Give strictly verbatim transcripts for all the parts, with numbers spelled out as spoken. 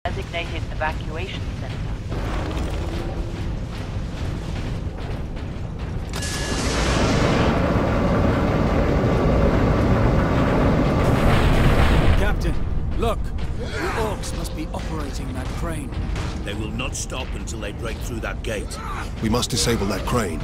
Designated evacuation center. Captain, look! The Orks must be operating that crane. They will not stop until they break through that gate. We must disable that crane.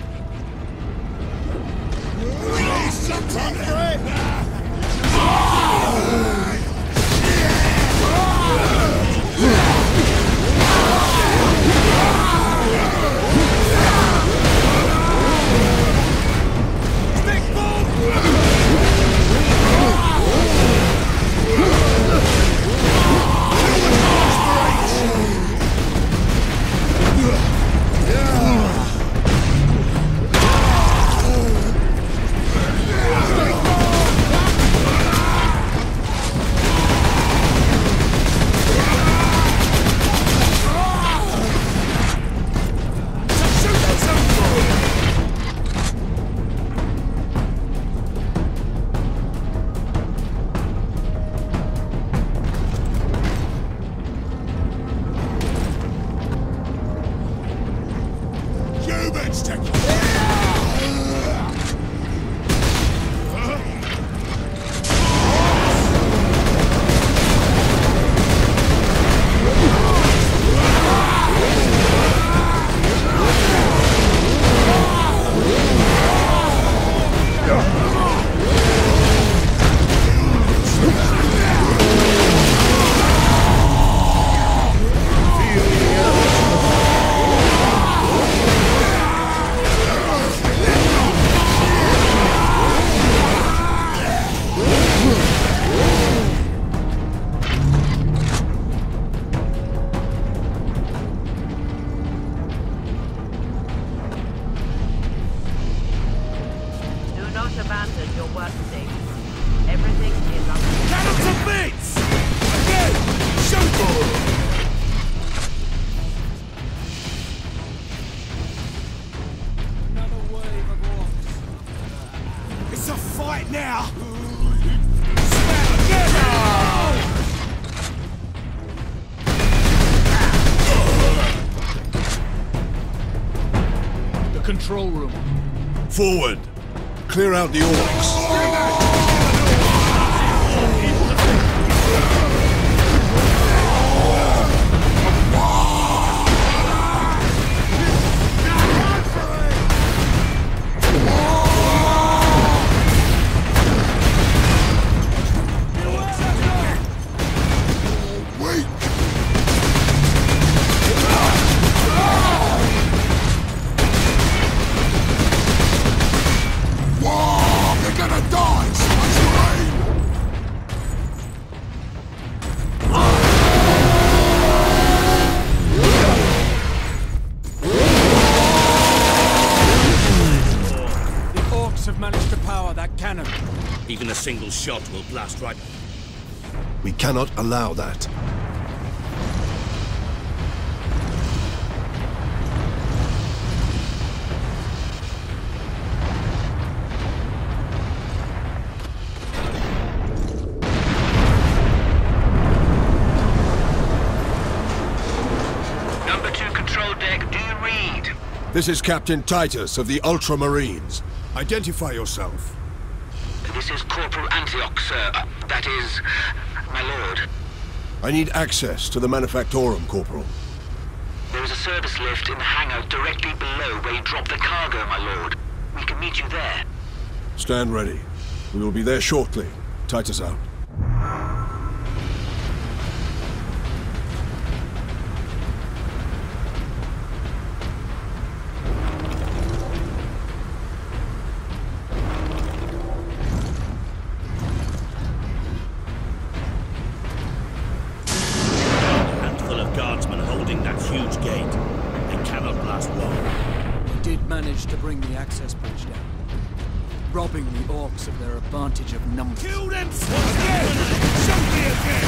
Abandon your workstation. Everything is under Cannons to bits! Again! Shoot them! Another wave of Orks. It's a fight now! Smack again! The control room. Forward! Clear out the Orks! Even a single shot will blast right... We cannot allow that. Number two control deck, do you read? This is Captain Titus of the Ultramarines. Identify yourself. This is Corporal Antioch, sir. Uh, that is, my lord. I need access to the Manufactorum, Corporal. There is a service lift in the hangar directly below where you drop the cargo, my lord. We can meet you there. Stand ready. We will be there shortly. Titus out. To bring the access bridge down, robbing the Orks of their advantage of numbers. Kill them! Again! Shoot me again!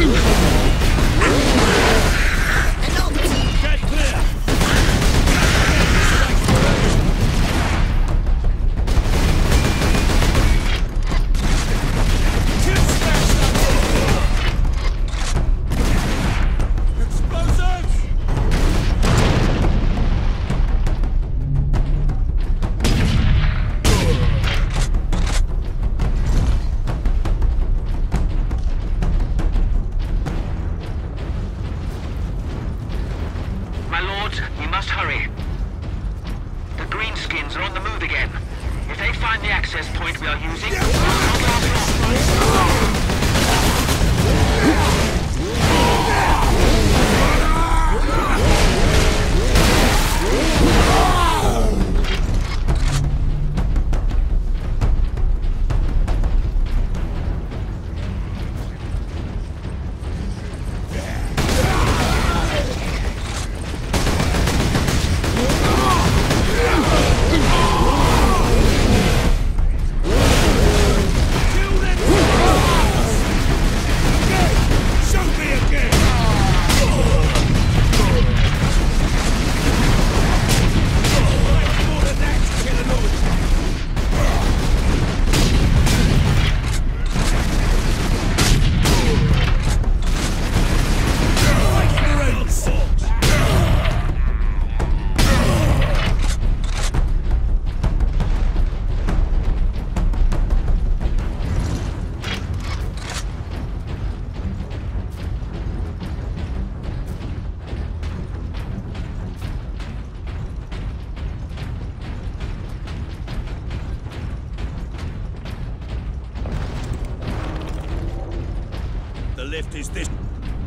The lift is this.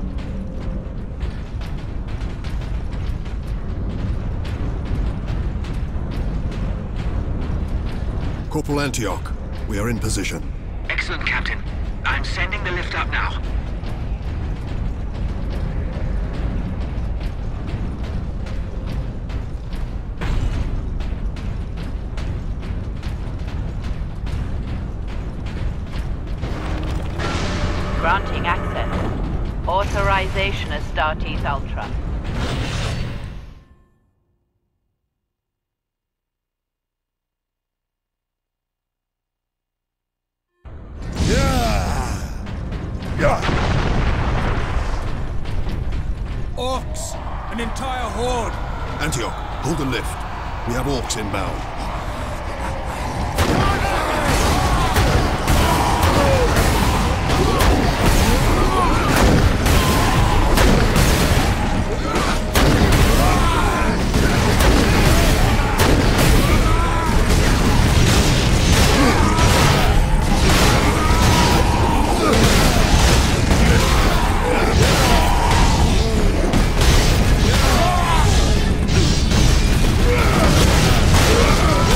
Corporal Antioch, we are in position. Excellent, Captain. I'm sending the lift up now. Granting access. Authorization as Astartes Ultra. Orks! An entire horde! Antioch, hold the lift. We have Orks inbound. Yeah!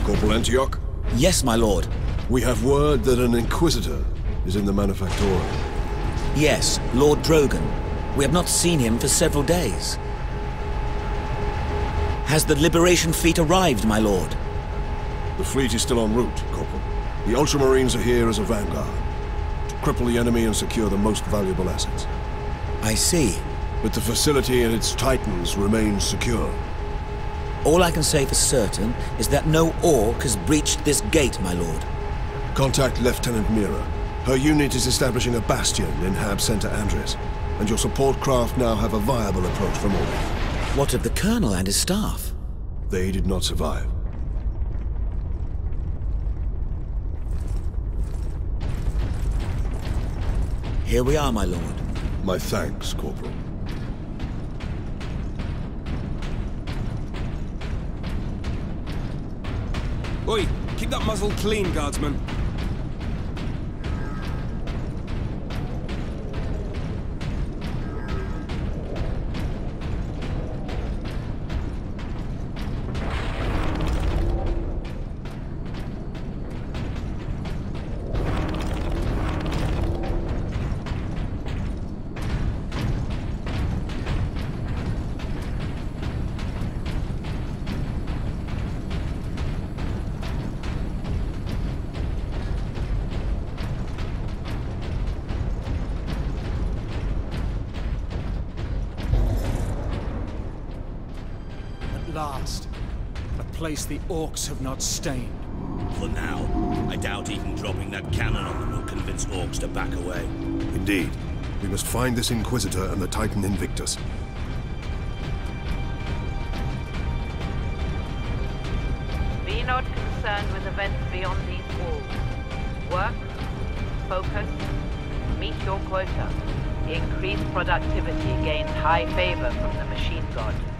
Corporal Antioch? Yes, my lord. We have word that an Inquisitor is in the Manufactorum. Yes, Lord Drogon. We have not seen him for several days. Has the Liberation Fleet arrived, my lord? The fleet is still en route, Corporal. The Ultramarines are here as a vanguard, to cripple the enemy and secure the most valuable assets. I see. But the facility and its titans remain secure. All I can say for certain is that no Ork has breached this gate, my lord. Contact Lieutenant Mira. Her unit is establishing a bastion in Hab Center Andres, and your support craft now have a viable approach from orbit. What of the Colonel and his staff? They did not survive. Here we are, my lord. My thanks, Corporal. Oi, keep that muzzle clean, guardsman. Last. A place the Orks have not stained. For now, I doubt even dropping that cannon on them will convince Orks to back away. Indeed. We must find this Inquisitor and the Titan Invictus. Be not concerned with events beyond these walls. Work, focus, meet your quota. Increased productivity gains high favor from the machine god.